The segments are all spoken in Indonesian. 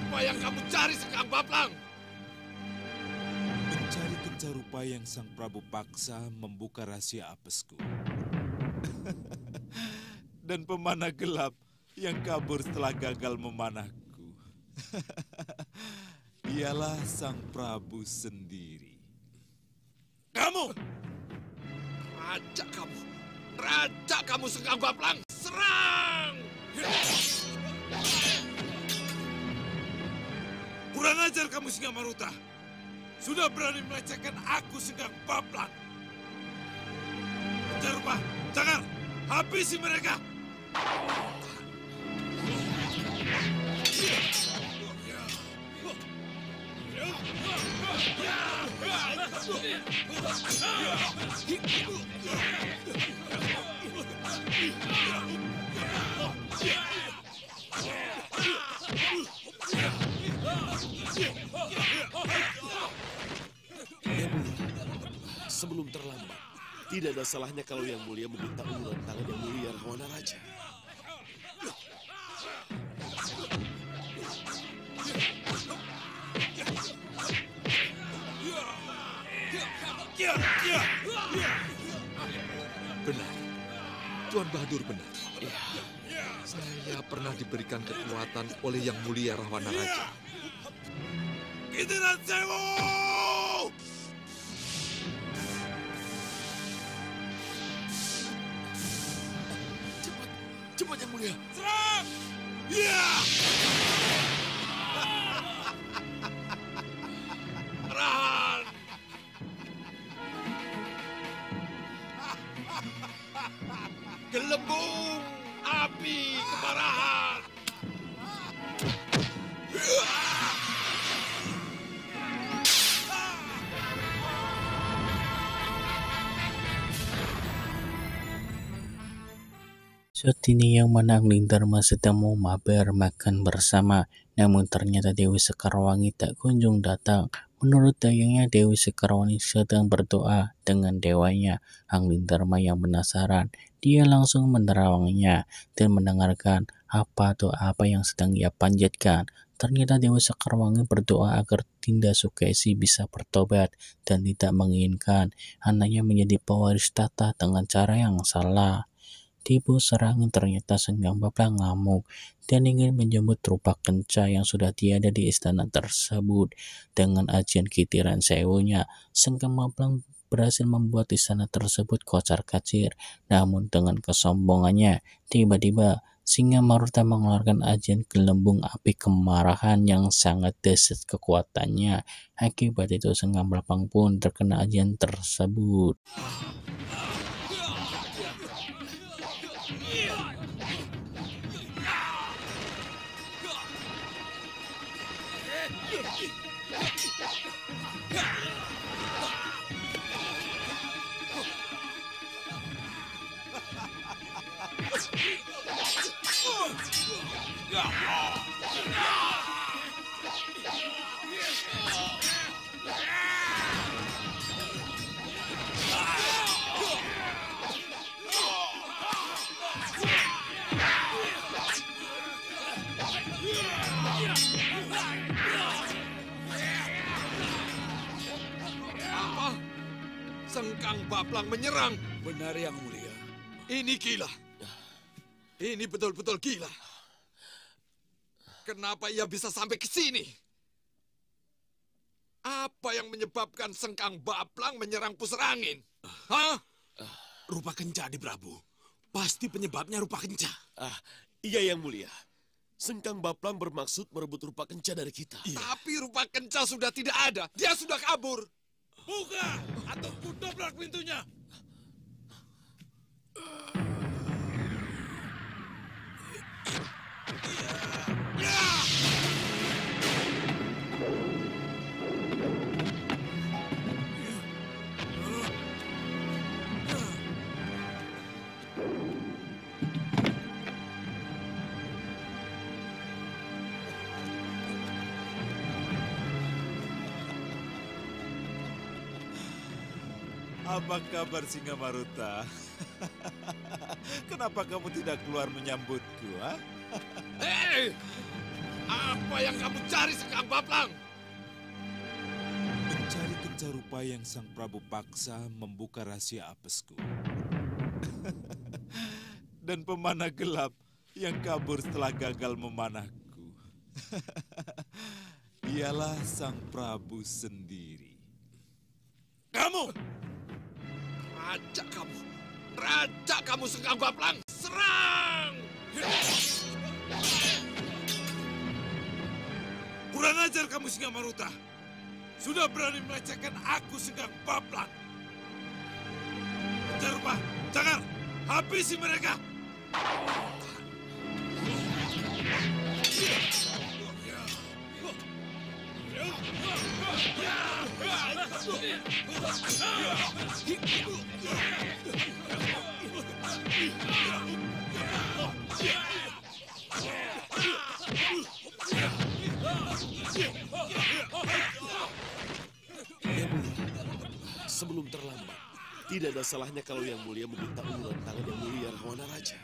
Apa yang kamu cari, Sekang Baplang? Mencari kenca rupa yang Sang Prabu paksa membuka rahasia apesku. Dan pemanah gelap yang kabur setelah gagal memanahku. Ialah Sang Prabu sendiri. Kamu! Raja kamu Sekang Baplang! Serang! Kurang ajar kamu Singamaruta. Sudah berani melecehkan aku Sekang Baplang. Jarupa, jangan! Habisi mereka! Sebelum terlambat, tidak ada salahnya kalau Yang Mulia meminta uluran tangan Yang Mulia Rahwana Raja. Benar, Tuan Bahadur benar. Saya pernah diberikan kekuatan oleh Yang Mulia Rahwana Raja. Giliran Sewu! Cepat Yang Mulia. Serang! Ya! Rahan! Gelembung api kemarahan! Saat ini yang mana Angling Dharma sedang mau mabar makan bersama, namun ternyata Dewi Sekarwangi tak kunjung datang. Menurut dayangnya, Dewi Sekarwangi sedang berdoa dengan dewanya. Angling Dharma yang penasaran, dia langsung menerawangnya dan mendengarkan apa doa apa yang sedang ia panjatkan. Ternyata Dewi Sekarwangi berdoa agar Dinda Sukesi bisa bertobat dan tidak menginginkan anaknya menjadi pewaris tahta dengan cara yang salah. Tipu serangan ternyata Senggang Baplang ngamuk dan ingin menjemput rupa kenca yang sudah tiada di istana tersebut. Dengan ajian kitiran sewunya, Senggang Baplang berhasil membuat istana tersebut kocar-kacir. Namun dengan kesombongannya, tiba-tiba Singamaruta mengeluarkan ajian gelembung api kemarahan yang sangat dahsyat kekuatannya. Akibat itu Senggang Baplang pun terkena ajian tersebut. Apa? Sengkang Baplang menyerang. Benar Yang Mulia. Ini gila. Ini betul-betul gila. Kenapa ia bisa sampai ke sini? Apa yang menyebabkan Sengkang Baplang menyerang pusar angin? Hah? Rupa kenca di Prabu. Pasti penyebabnya rupa kenca. Iya Yang Mulia. Sengkang Baplang bermaksud merebut rupa kenca dari kita. Tapi rupa kenca sudah tidak ada. Dia sudah kabur. Buka atau kudobrak pintunya. Apa kabar Singamaruta? Kenapa kamu tidak keluar menyambutku? Ha? Hei! Apa yang kamu cari, Sengkang Baplang? Mencari kencarupa yang Sang Prabu paksa membuka rahasia apesku. Dan pemanah gelap yang kabur setelah gagal memanahku. Ialah Sang Prabu sendiri. Kamu! Raja kamu Sengkang Baplang! Serang! Kurang ajar kamu Singa Maruta. Sudah berani melecehkan aku Sengkang Baplang. Kencarupa, jangan habisi mereka. Yang Mulia, sebelum terlambat, tidak ada salahnya kalau Yang Mulia meminta uluran tangan Yang Mulia Rahwana Raja.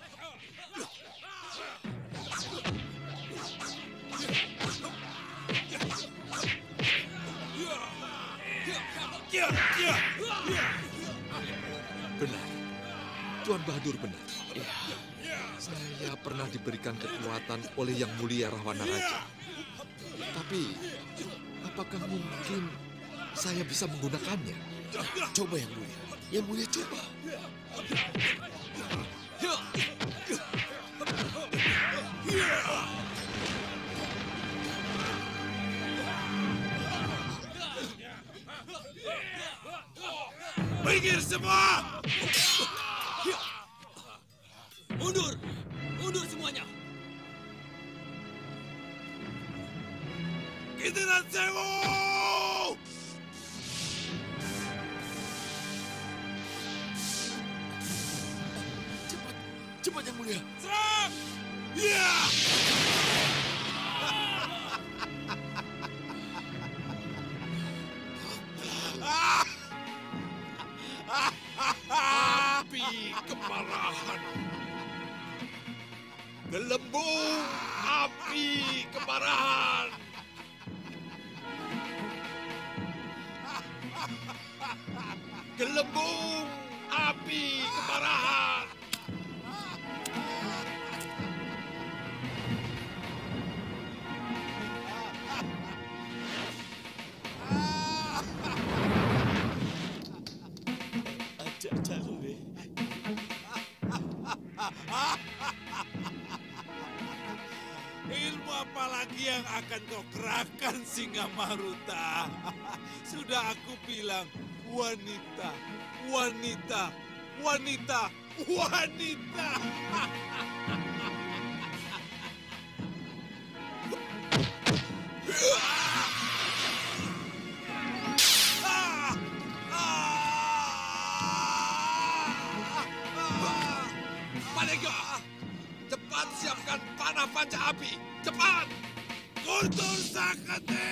Benar. Tuan Bahadur benar. Saya pernah diberikan kekuatan oleh Yang Mulia Rahwana Raja. Tapi, apakah mungkin saya bisa menggunakannya? Coba Yang Mulia. Yang Mulia coba. Minggir semua! Mundur! Mundur semuanya! Giliran sewu! Cepat Yang Mulia. Serang! Ya! Api kemarahan. Gelembung api kemarahan. Gelembung api kemarahan. Aja lu, Be. Ilmu apa lagi yang akan kau kerahkan Singa Maruta? Sudah aku bilang, wanita, wanita, wanita, wanita. Panega, cepat siapkan panah panca api. Cepat! Guntur Sakati!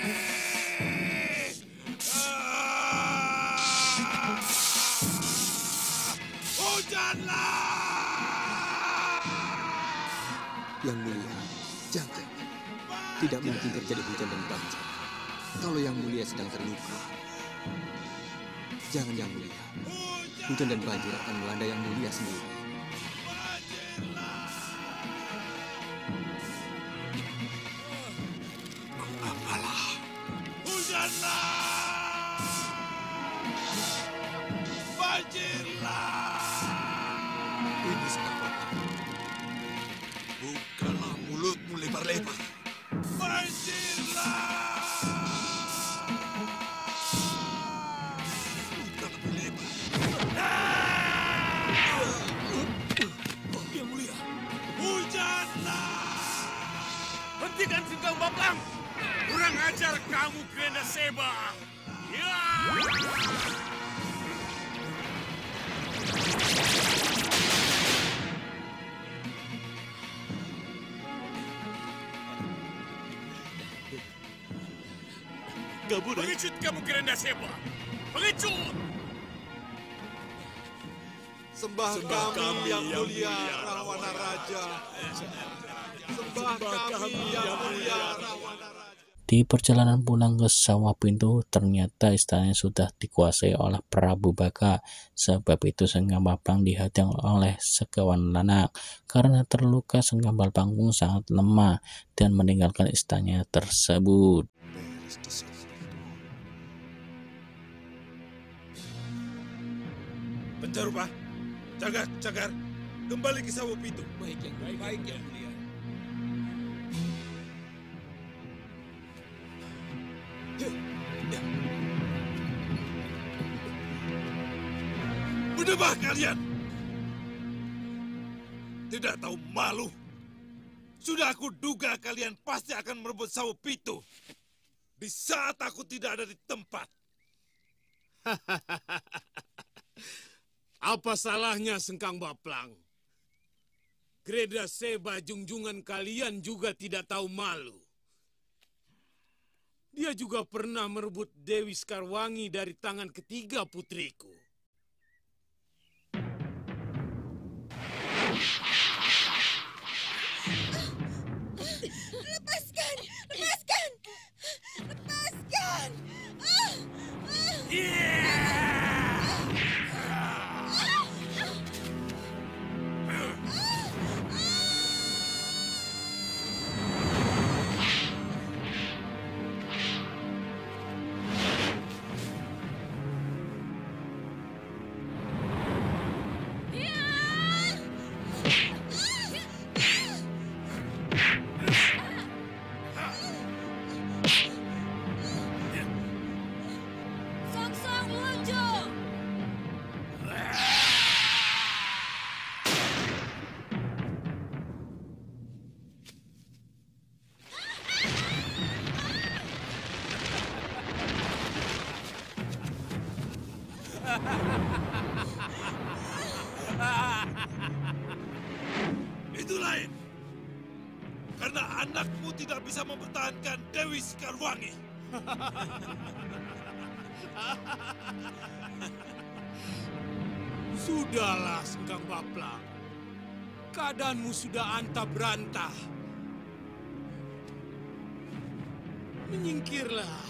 Hujanlah! Yang Mulia, jangan. Tidak mungkin terjadi hujan dan banjir. Kalau Yang Mulia sedang terluka. Jangan Yang Mulia. Hujan dan banjir akan melanda Yang Mulia sendiri. Hujanlah! Banjirlah! Ini sekarang. Bukalah mulutmu lebar-lebar. Banjirlah! Bukan lebih lebar. Yang Mulia, Hujanlah! Hentikan Sengkang Baplang! Kurang ajar kamu, Grenda Seba! Ya! kabur ya? Pengecut kamu, Grenda Seba! Pengecut! Sembah kami yang mulia Rahwana Raja. Sembah Di perjalanan pulang ke Sawah Pintu, ternyata istana sudah dikuasai oleh Prabu Baka. Sebab itu Sengkang Baplang dihadang oleh sekawan Lanak. Karena terluka, Sengkang Baplang pun sangat lemah dan meninggalkan istananya tersebut. Pencarupa, Cagar, kembali ke Sawah Pintu. Baik yang mulia. Berdebah kalian! Tidak tahu malu. Sudah aku duga kalian pasti akan merebut Sawah Pintu di saat aku tidak ada di tempat. Apa salahnya Sengkang Baplang? Greda Seba junjungan kalian juga tidak tahu malu. Dia juga pernah merebut Dewi Sekarwangi dari tangan ketiga putriku. Lepaskan! Song Lunjo! Itu lain. Karena anakmu tidak bisa mempertahankan Dewi Sekarwangi. Sudahlah, Sengkang Baplang. Keadaanmu sudah antah berantah. Menyingkirlah.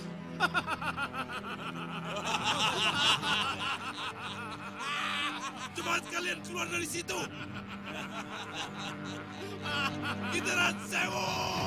Cepat kalian keluar dari situ. Gitaran Sewu!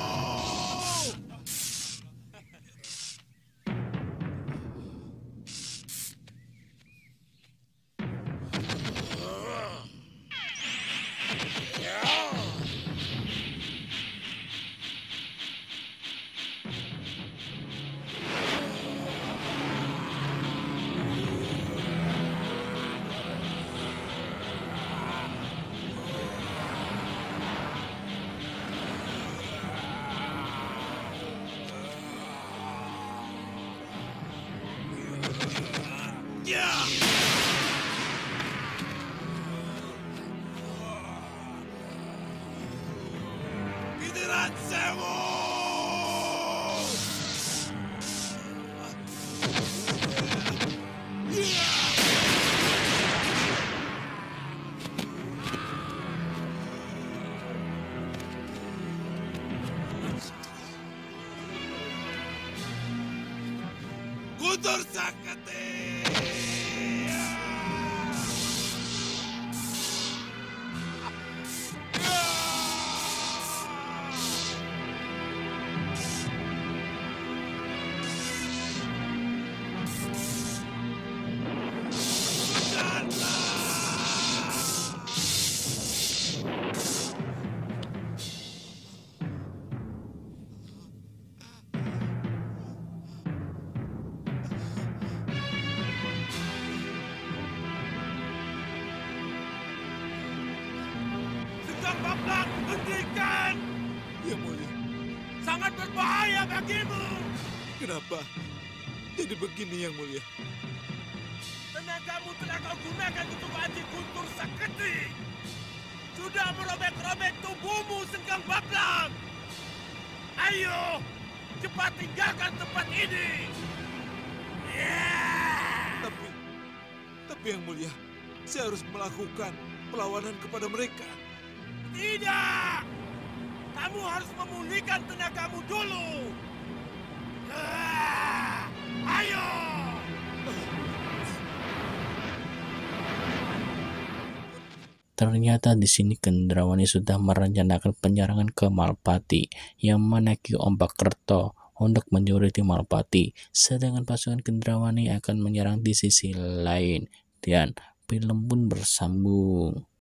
Ya! Gitaran Sewu! Guntur Saketi! Sengkang Baplang, hentikan! Yang mulia, Sangat berbahaya bagimu. kenapa? Jadi begini yang mulia. Tenagamu telah kau gunakan untuk anti Guntur Saketi. Sudah merobek-robek tubuhmu, Sengkang Baplang. Ayo, cepat tinggalkan tempat ini. Tapi yang mulia, saya harus melakukan perlawanan kepada mereka. Tidak! Kamu harus memulihkan tenagamu dulu. Ayo! Ternyata di sini Kendrawani sudah merencanakan penyerangan ke Malpati, yang mana Ki Ombakkerto untuk menjuriti Malpati, sedangkan pasukan Kendrawani akan menyerang di sisi lain, dan film pun bersambung.